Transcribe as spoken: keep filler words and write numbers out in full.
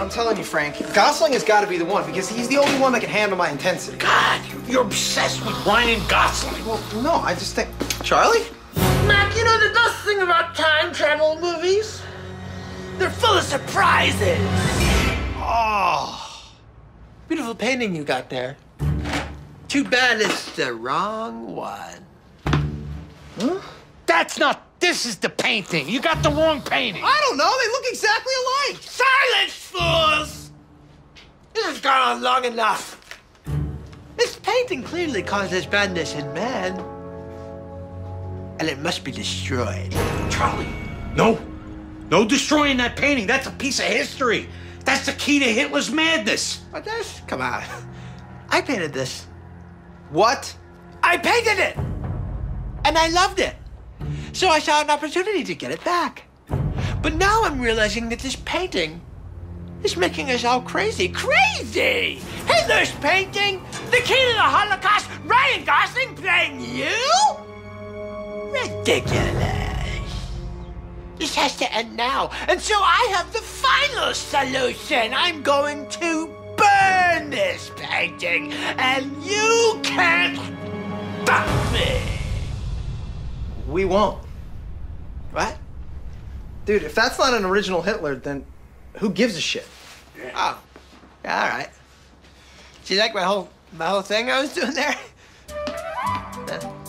I'm telling you, Frank, Gosling has got to be the one because he's the only one that can handle my intensity. God, you're obsessed with Ryan Gosling. Well, no, I just think... Charlie? Mac, you know the best thing about time travel movies? They're full of surprises. Oh, beautiful painting you got there. Too bad it's the wrong one. Huh? That's not... This is the painting. You got the wrong painting. I don't know. They look exactly alike. Silence, fools! This has gone on long enough. This painting clearly causes madness in man. And it must be destroyed. Charlie, no. No destroying that painting. That's a piece of history. That's the key to Hitler's madness. What this? Come on. I painted this. What? I painted it! And I loved it. So I saw an opportunity to get it back. But now I'm realizing that this painting is making us all crazy. Crazy! Hitler's painting? The key to the Holocaust? Ryan Gosling playing you? Ridiculous. This has to end now. And so I have the final solution. I'm going to burn this painting, and you can't stop me. We won't. What? Dude, if that's not an original Hitler, then who gives a shit? Oh, yeah, all right. Do you like my whole my whole thing I was doing there? Yeah.